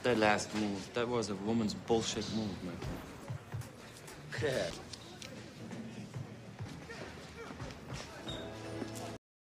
That last move, that was a woman's bullshit move, man. Yeah.